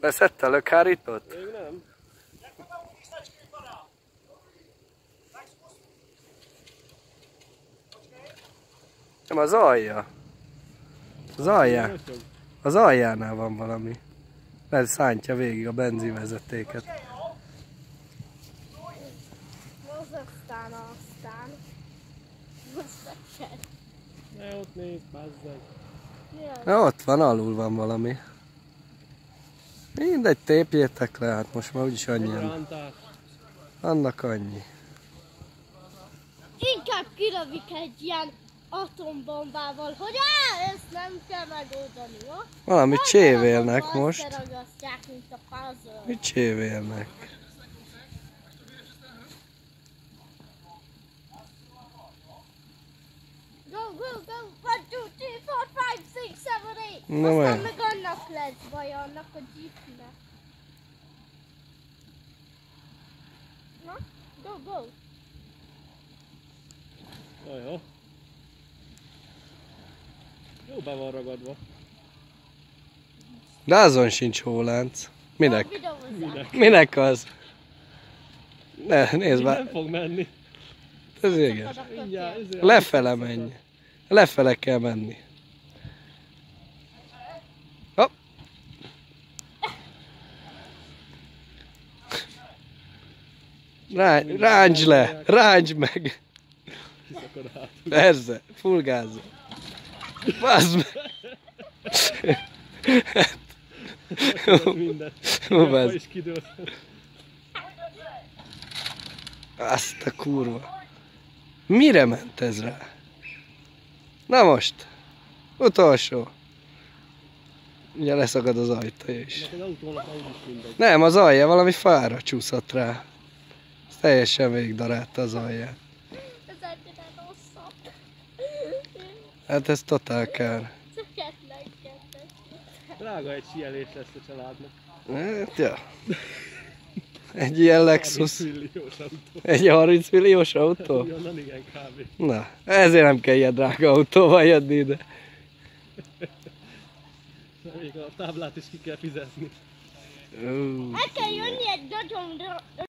Leszedte a lökhárítót? Még nem. Nem, az alja. Az alján. Az aljánál van valami. Lehet szántja végig a benzinvezetéket. aztán. Ne, ott nézd, bazzeg. Na, ott van, alul van valami. Mindegy, tépjétek le, hát most már úgyis annyian. Rántás. Annak annyi. Inkább kilövik egy ilyen atombombával, hogy ezt nem kell megoldani, jó? Valamit csévélnek most. Összeragasztják, mint a puzzle. Mit csévélnek? Go, go, go! 1, 2, 3, 4, 5, 6, 5, 6, 7, 8! No, Aztán man. meg annak lesz baj, annak a jeepnek. Na, go, go! Jó. Jó be van ragadva. De azon sincs hólánc. Minek? Videózzák. Minek az? Ne, nézd Így már. nem fog menni. Ez igen. Mindjárt. Lefele menj. Lefele kell menni. Hopp. Ráncs le, ráncs meg. Kiszakad át. Persze, full gáz. Bazd meg. Minden. Hú, Apa bazd. is kidőlt. Azt a kurva. Mire ment ez rá? Na most. Utolsó. Ugye leszakad az ajtaja is. Az autónak úgyis mindegy. Nem, az alja valami fára csúszott rá. Ez teljesen végigdarálta az alját. Ez egyre rosszabb. Hát ez totál kár. Tökéletlen. Drága egy sielés lesz a családnak. Hát, ja. Egy ilyen Lexus. 30 milliós autó. Egy 30 milliós autó? Onnan igen, kb. Na, ezért nem kell ilyen drága autóval jönni ide. Még a táblát is ki kell fizetni. El kell jönni egy nagyon